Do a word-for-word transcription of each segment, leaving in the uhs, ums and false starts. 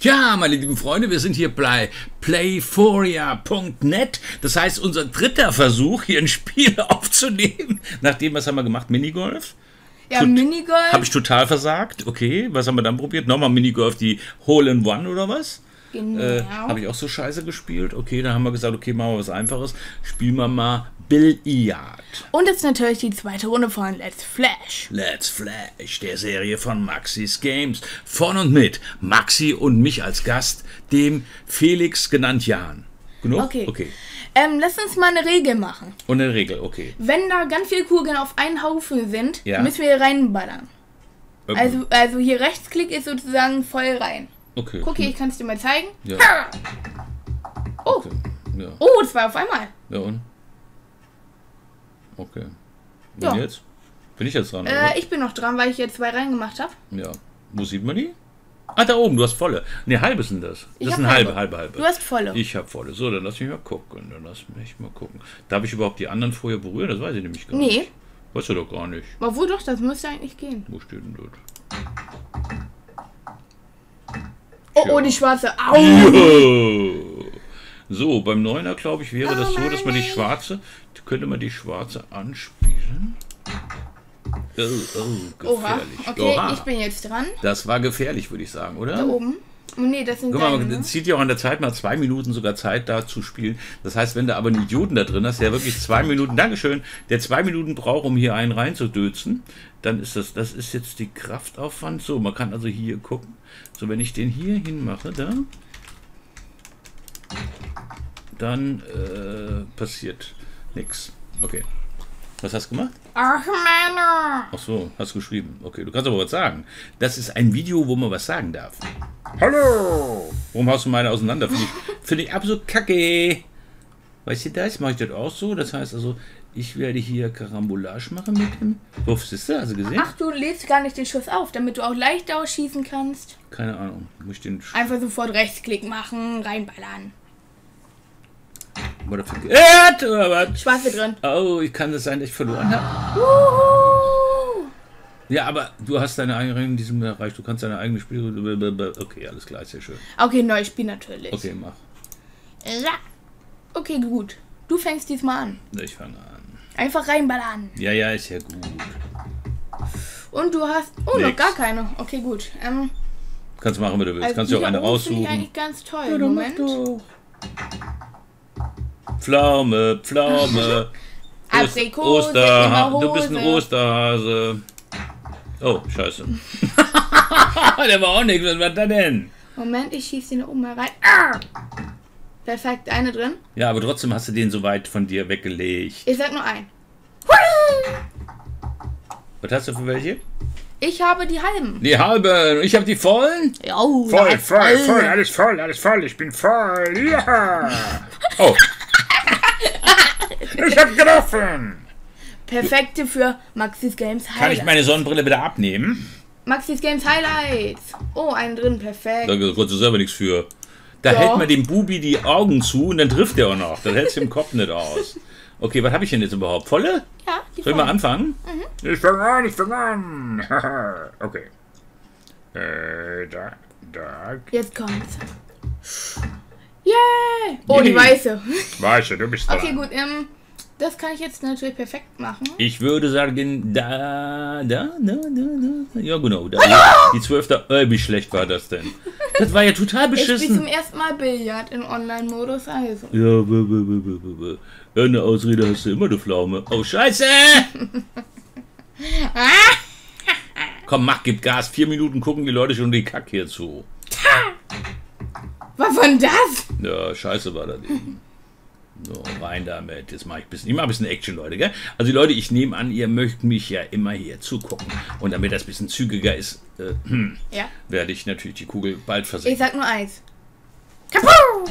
Ja, meine lieben Freunde, wir sind hier bei Playforia Punkt net. Das heißt, unser dritter Versuch, hier ein Spiel aufzunehmen. Nachdem, was haben wir gemacht? Minigolf? Ja, Tot Minigolf. Habe ich total versagt. Okay, was haben wir dann probiert? Nochmal Minigolf, die Hole in One oder was? Genau. Äh, Habe ich auch so scheiße gespielt. Okay, dann haben wir gesagt, okay, machen wir was Einfaches. Spielen wir mal Billard. Und jetzt natürlich die zweite Runde von Let's Flash. Let's Flash, der Serie von Maxis Games. Von und mit Maxi und mich als Gast, dem Felix genannt Jan. Genug? Okay. Okay. Ähm, lass uns mal eine Regel machen. Und eine Regel, okay. Wenn da ganz viele Kugeln auf einen Haufen sind, Ja. müssen wir hier reinballern. Okay. Also, also hier Rechtsklick ist sozusagen voll rein. Okay. Guck hier, ich kann es dir mal zeigen. Ja. Ha! Oh, Okay. Ja. oh, das war auf einmal. Ja und? Okay. Und Ja. jetzt? Bin ich jetzt dran, oder? Äh, ich bin noch dran, weil ich jetzt zwei reingemacht habe. Ja. Wo sieht man die? Ah, da oben, du hast volle. Ne, halbe sind das. Ich Das hab sind halbe, halbe. halbe, halbe. Du hast volle. Ich habe volle. So, dann lass mich mal gucken. Dann lass mich mal gucken. Darf ich überhaupt die anderen vorher berühren? Das weiß ich nämlich gar nicht. Nee. Weißt du doch gar nicht. Obwohl doch, das müsste eigentlich gehen. Wo steht denn dort? Oh, oh, die schwarze. Au! Oh. So, beim Neuner, glaube ich, wäre das Oh, so, dass man die nein. schwarze, könnte man die schwarze anspielen. Oh, oh, Oha. gefährlich. Okay, Oha. ich bin jetzt dran. Das war gefährlich, würde ich sagen, oder? Da oben. Oh, nee, das sind Guck mal, deine, man ne? zieht ja auch an der Zeit mal zwei Minuten sogar Zeit, da zu spielen. Das heißt, wenn du aber einen Idioten da drin hast, der wirklich zwei Minuten, Dankeschön, der zwei Minuten braucht, um hier einen reinzudötzen, dann ist das, das ist jetzt die Kraftaufwand. So, man kann also hier gucken. So, wenn ich den hier hinmache, da, dann äh, passiert nichts. Okay. Was hast du gemacht? Ach, Männer! Ach so, hast geschrieben. Okay, du kannst aber was sagen. Das ist ein Video, wo man was sagen darf. Hallo! Warum hast du meine auseinander? Finde ich, find ich absolut kacke. Weißt du das? Mache ich das auch so? Das heißt also, ich werde hier Karambolage machen mit dem. Wuff, siehst du? Hast du gesehen? Ach, du lädst gar nicht den Schuss auf, damit du auch leicht ausschießen kannst. Keine Ahnung. Muss ich den. Sch- Einfach sofort Rechtsklick machen, reinballern. Oder verkehrt oder was? Schwarze drin. Oh, ich kann das sein, dass ich verloren habe. Wuhu! Ja, aber du hast deine eigene Regeln in diesem Bereich. Du kannst deine eigene Spiele. Okay, alles klar, ist ja schön. Okay, neues Spiel natürlich. Okay, mach. Ja. Okay, gut. Du fängst diesmal an. Ich fange an. Einfach reinballern. Ja, ja, ist ja gut. Und du hast... Oh, noch Nix. gar keine. Okay, gut. Ähm, Kannst machen, wie du willst. also Kannst du auch die eine da oben finde ich raussuchen. eigentlich ganz toll. Ja, dann mach Moment. doch. Pflaume, Pflaume. Ost- Aprikose, Osterha immer du bist ein Hose. Osterhase. Oh, scheiße. Der war auch nichts. Was war da denn? Moment, ich schieße den da oben mal rein. Ah! Perfekt, eine drin. Ja, aber trotzdem hast du den so weit von dir weggelegt. Ich sag nur ein. Hui! Was hast du für welche? Ich habe die halben. Die halben. Ich habe die vollen. Ja, Voll, voll, voll. Alles voll, alles voll. Ich bin voll. Ja. Oh. Ich hab getroffen. Perfekte für Maxis Games Highlights. Kann ich meine Sonnenbrille wieder abnehmen? Maxis Games Highlights. Oh, einen drin, perfekt. Da konntest du selber nichts für. Da Ja. hält man dem Bubi die Augen zu und dann trifft er auch noch. Das hältst du im Kopf nicht aus. Okay, was habe ich denn jetzt überhaupt? Volle? Ja, die Soll ich mal vorne. anfangen? Ich fange an, ich fange an. Okay. Äh, da, da. Jetzt kommt's. Yay! Oh, die Yay. weiße. Weißt du, du bist dran. Okay, gut. Ähm, das kann ich jetzt natürlich perfekt machen. Ich würde sagen, da, da, da, da, da. Ja, genau. Da. Die zwölfte. Äh, wie schlecht war das denn? Das war ja total Ich spiele zum beschissen. ersten Mal Billard in Online-Modus, also. Ja, b, b, b, b, b, b. Ja, eine Ausrede hast du immer, du Pflaume. Oh, scheiße! Komm, mach, gib Gas. Vier Minuten gucken die Leute schon die Kack hier zu. Was war denn das? Ja, scheiße war das eben. So, rein damit. Jetzt mache ich ein bisschen, ich mach ein bisschen Action, Leute, gell? Also die Leute, ich nehme an, ihr möchtet mich ja immer hier zugucken. Und damit das ein bisschen zügiger ist, äh, Ja. werde ich natürlich die Kugel bald Ich versenken. sag nur eins. Kapu!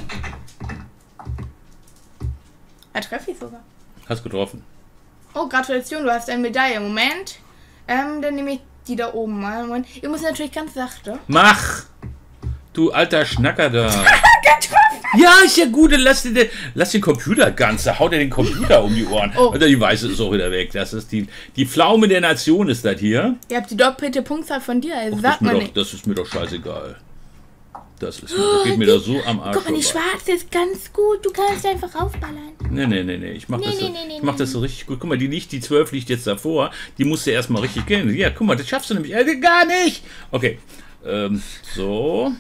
Er treffe ich sogar. Hast getroffen. Oh, Gratulation, du hast eine Medaille. Moment. Ähm, dann nehme ich die da oben mal. Moment. Ihr müsst natürlich ganz sachte. Mach! Du alter Schnacker da. Getroffen! Ja, ist ja gut, dann lass den, lass den Computer ganz, da haut er den Computer um die Ohren. Oh. Alter, die Weiße ist auch wieder weg. Das ist die, die Pflaume der Nation ist das hier. Ihr habt die doppelte Punktzahl von dir, also Das sagt ist, mir man doch, nicht. das ist mir doch scheißegal. Das ist, das geht mir da so am Arsch. Guck mal, die vorbei. schwarze ist ganz gut. Du kannst einfach aufballern. Nee, nee, nee, nee. Ich mach, Nee, das, so, nee, nee, ich mach nee, das so richtig gut. Guck mal, die liegt, die zwölf liegt jetzt davor. Die musst du erstmal richtig kennen. Ja, guck mal, das schaffst du nämlich äh, gar nicht. Okay. Ähm, so.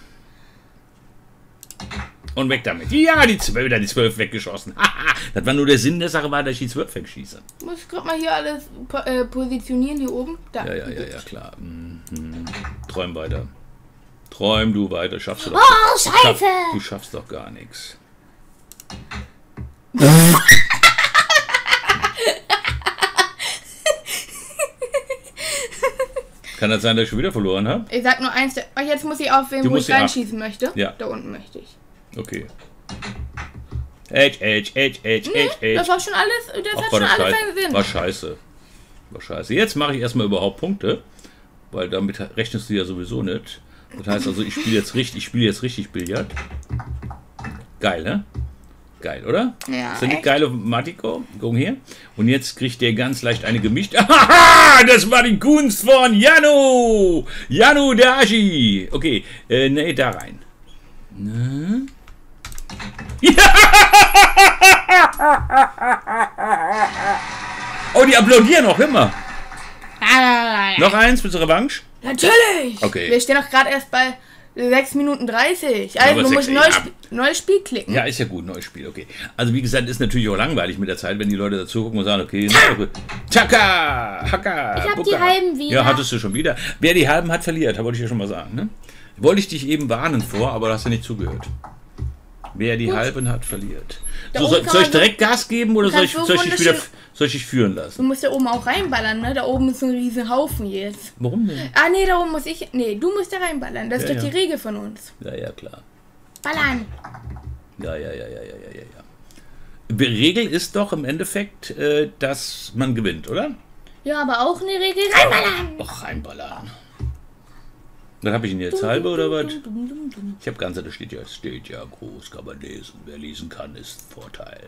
Und weg damit. Ja, die zwölf, wieder die zwölf weggeschossen. Haha. Das war nur der Sinn der Sache, war, dass ich die zwölf wegschieße. Muss gerade mal hier alles po äh, positionieren, hier oben. Da. Ja, ja, ja, ja, klar. Mhm. Träum weiter. Träum du weiter. Schaffst du doch. Oh, Schaff, Scheiße! du schaffst doch gar nichts. Kann das sein, dass ich schon wieder verloren habe? Ich sag nur eins. Oh, jetzt muss ich aufwählen, Du wo musst ich sie reinschießen möchte. Ja. Da unten möchte ich. Okay. Edge, Edge, Edge, Edge, Nee, Edge, Edge. das war schon alles. Das Ach, hat war schon das alles scheiße. seinen Sinn. War scheiße. War scheiße. Jetzt mache ich erstmal überhaupt Punkte, weil damit rechnest du ja sowieso nicht. Das heißt also, ich spiele jetzt richtig, ich spiele jetzt richtig Billard. Geil, ne? Geil, oder? Ja, Ist das nicht echt? geil auf Matiko? Guck her. Und jetzt kriegt der ganz leicht eine gemischt. Haha, das war die Kunst von Janu. Janu der Aschi. Okay, äh, nee, da rein. Ne? Oh, die applaudieren auch immer. Ah, Noch eins für zur Revanche? Natürlich! Okay. Wir stehen doch gerade erst bei sechs Minuten dreißig. Also, aber du sechs- musst neues, ja. Sp neues Spiel klicken. Ja, ist ja gut, neues Spiel, okay. Also wie gesagt, ist natürlich auch langweilig mit der Zeit, wenn die Leute dazu gucken und sagen, okay, na, okay. Chaka, Haka, Ich hab Buka. die halben wieder. Ja, hattest du schon wieder. Wer die halben hat, verliert, wollte ich ja schon mal sagen, ne? Wollte ich dich eben warnen vor, aber du hast ja nicht zugehört. Wer die Gut. halben hat, verliert. Da So, oben soll, kann soll ich man so- direkt Gas geben oder Du soll ich, kannst so soll, ich dich wieder, wunderschön- soll ich dich führen Du lassen? musst da oben auch reinballern, ne? Da oben ist ein riesen Haufen jetzt. Warum denn? Ah, nee, da oben muss ich... Nee, du musst da reinballern. Das ist Ja, doch ja. die Regel von uns. Ja, ja, klar. Ballern. Ja, ja, ja, ja, ja, ja, ja, ja. Die Regel ist doch im Endeffekt, äh, dass man gewinnt, oder? Ja, aber auch eine Regel. Reinballern! Och, reinballern. Dann habe ich ihn jetzt halbe oder was? Ich habe ganze, da steht ja, es steht ja groß, kann man lesen. Wer lesen kann, ist ein Vorteil.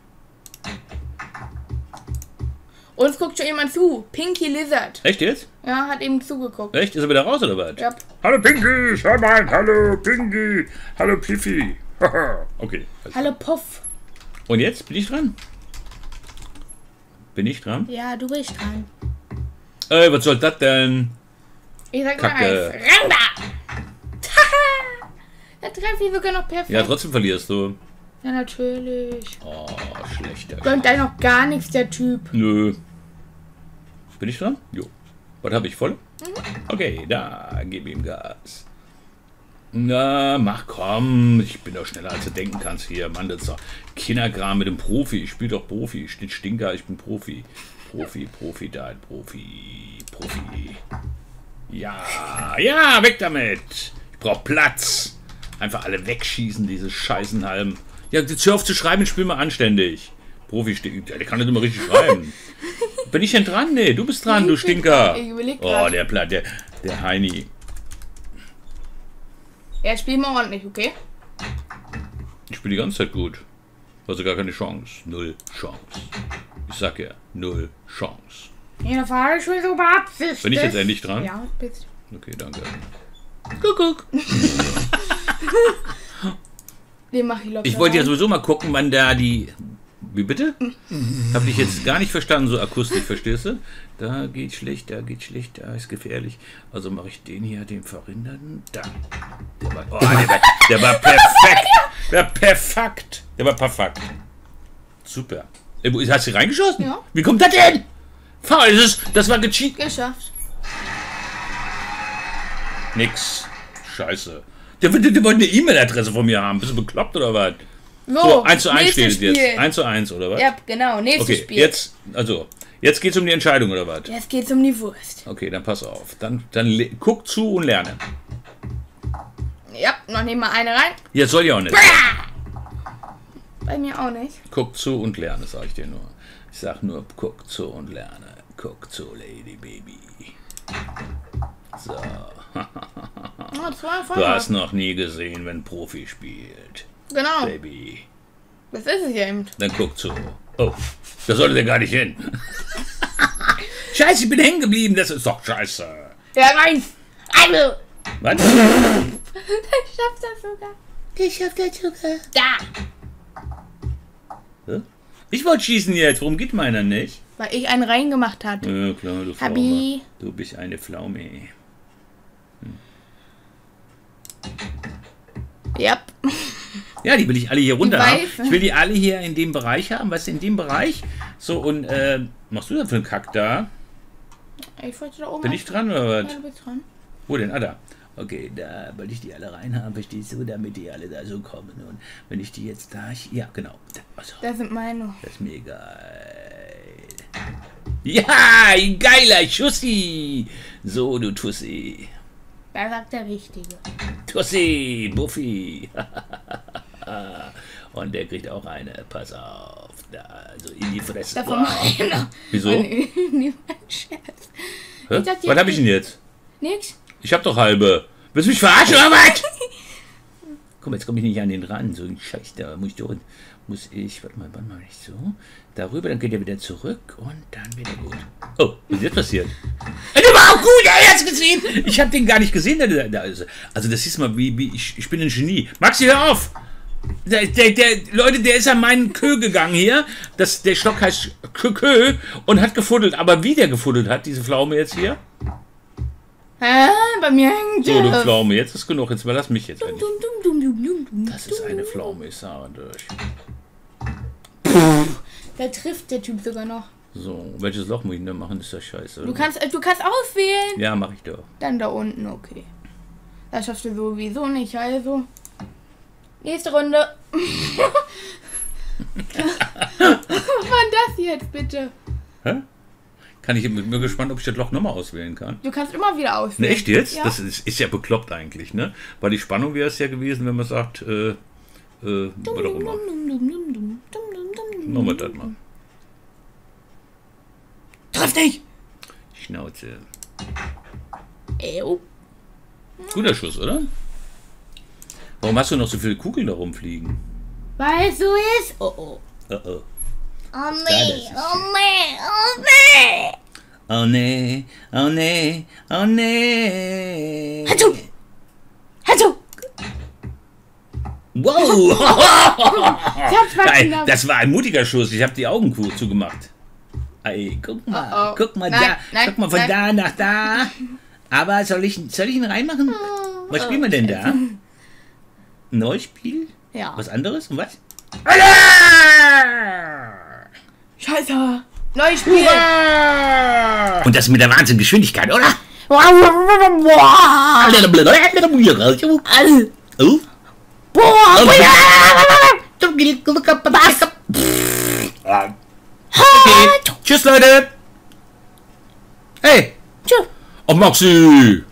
Uns guckt schon jemand zu. Pinky Lizard. Echt jetzt? Ja, hat eben zugeguckt. Echt? Ist er wieder raus oder was? Ja. Hallo Pinky, schau mal, hallo Pinky, hallo Piffy. Okay. alles Hallo Puff. klar. Und jetzt bin ich dran? Bin ich dran? Ja, du bist dran. Ey, was soll das denn? Ich sag mal Kacke. eins. Ran da! Taha! Da treffe ich sogar noch perfekt. Ja, trotzdem verlierst du. Ja, natürlich. Oh, schlechter. Gönnt einem noch gar nichts, der Typ. Nö. Bin ich dran? Jo. Was habe ich voll? Okay, da, gib ihm Gas. Na, mach komm. Ich bin doch schneller, als du denken kannst hier. Mann, das ist doch Kinderkram mit dem Profi. Ich spiele doch Profi. Ich bin Stinker, ich bin Profi. Profi, Profi, da ein Profi. Profi. Ja, ja, weg damit. Ich brauch Platz. Einfach alle wegschießen, diese Scheißenhalben. Ja, jetzt hör auf zu schreiben, spiel mal anständig. Profi steht. Der kann das immer richtig schreiben. Bin ich denn dran? Nee, du bist dran, du Ich bin Stinker. dran. Ich überleg Oh, grad. der Platt, der, der Heini. Ja, spiel mal ordentlich, okay? Ich spiele die ganze Zeit gut. Also gar keine Chance. Null Chance. Ich sag ja, null Chance. Ja, war ich schon so beabsichtigt. Bin ich jetzt endlich dran? Ja, bist Okay, danke. Kuckuck. Den mach ich locker. Ich wollte ja rein. sowieso mal gucken, wann da die... Wie bitte? Hab dich jetzt gar nicht verstanden, so akustisch, verstehst du? Da geht schlecht, da geht schlecht, da ist gefährlich. Also mache ich den hier, den Verrinderten. Da. Der war, oh, der war, der war perfekt. Der war perfekt. Der war perfekt. Super. Äh, wo- Hast du reingeschossen? Ja. Wie kommt das denn? Faul, das, ist, das war gecheat. Geschafft. Nix. Scheiße. Der, der, der wollte eine E-Mail-Adresse von mir haben. Bist du bekloppt oder was? So, So, eins zu eins nächstes steht es jetzt. Spiel. eins zu eins, oder was? Ja, genau, nächstes Okay, Spiel. jetzt, also, jetzt geht's um die Entscheidung, oder was? Jetzt geht's um die Wurst. Okay, dann pass auf. Dann, dann le- guck zu und lerne. Ja, noch nehmen wir eine rein. Jetzt soll ja auch nicht. Bei mir auch nicht. Guck zu und lerne, sag ich dir nur. Ich sag nur, guck zu und lerne. Guck zu, Lady Baby. So. Oh, zwei von Du hast noch nie gesehen, wenn ein Profi spielt. Genau, Baby. das ist es ja eben. Dann guck zu. Oh, da sollte der gar nicht hin. Scheiße, ich bin hängen geblieben. Das ist doch scheiße. Ja, eins. Eine. Was? Ich schaff das sogar. Ich schaff das sogar. Da! Hä? Ich wollte schießen jetzt. Warum geht meiner nicht? Weil ich einen reingemacht hat. Ja, klar, du Pflaume. Habi. Du bist eine Pflaume. Hm. Yep. Ja, die will ich alle hier runter Die haben. Weiße. Ich will die alle hier in dem Bereich haben. Was in dem Bereich? So, und, äh, machst du denn für einen Kack da? Ich wollte da oben. Bin ich dran oder Ja, was? du bist dran. Wo denn? Ah, da. Okay, da wollte ich die alle reinhaben, verstehst du, damit die alle da so kommen. Und wenn ich die jetzt da... Ja, genau. Also, Das sind meine. das ist mir geil. Ja, ein geiler Schussi. So, du Tussi. Da sagt der Richtige. Tussi, Buffy. Und der kriegt auch eine. Pass auf. Da, also in die Fresse. Davon Wow. meiner. Wieso? Niemand Scherz. Hä? Ich dachte, Was habe ich denn jetzt? Nix. Ich hab doch halbe. Willst du mich verarschen oder was? Komm, jetzt komme ich nicht an den ran. So ein Scheiß, da muss ich durch. Muss ich, warte mal, wann mache ich so? Darüber, dann geht er wieder zurück und dann wieder gut. Oh, was ist jetzt passiert? Der war auch gut, er hat's gesehen. Ich habe den gar nicht gesehen. Der, der, der, also, also das ist mal wie, wie ich, ich bin ein Genie. Maxi, hör auf! Der, der, der, Leute, der ist an meinen Kö gegangen hier. Das, der Stock heißt Kö, Kö und hat gefuddelt. Aber wie der gefuddelt hat, diese Pflaume jetzt hier? Hä? Bei mir hängt So, du es. Pflaume, jetzt ist genug. Jetzt überlass mich jetzt. Dum, endlich. dum, dum, dum, dum, dum, Das ist eine Pflaume, ich sage durch. Da trifft der Typ sogar noch. So, welches Loch muss ich denn da machen? Das ist ja scheiße. Du kannst, äh, du kannst auswählen. Ja, mach ich doch. Dann da unten, okay. Das schaffst du sowieso nicht, also. Nächste Runde. Was war denn das jetzt, bitte? Hä? Kann ich, bin mir gespannt, ob ich das Loch nochmal auswählen kann. Du kannst immer wieder Ne, auswählen. echt jetzt? Ja. Das ist, ist ja bekloppt eigentlich, ne? Weil die Spannung wäre es ja gewesen, wenn man sagt, äh, äh, was auch immer. Machen wir das mal. Triff dich! Schnauze. Ew. Guter Schuss, oder? Warum hast du noch so viele Kugeln da rumfliegen? Weil es so ist. Oh oh. Oh oh. Oh das nee, ist oh nee, oh nee. Oh nee, oh nee, oh nee. Hatschu! Hatschu! Wow! Ich hab's fast Nein, genommen. das war ein mutiger Schuss. Ich habe die Augen ku- zugemacht. Ey, guck mal, Oh, oh. guck mal Nein, da, nein, guck mal von nein. da nach da. Aber soll ich, soll ich ihn reinmachen? Was spielen wir denn da? Neues Spiel? Ja. Was anderes? Und was? Scheiße. Neues Spiel. Und das mit der Wahnsinngeschwindigkeit, oder? Oh? Okay. Tschüss, Leute. Hey. Tschüss. Oh, Maxi.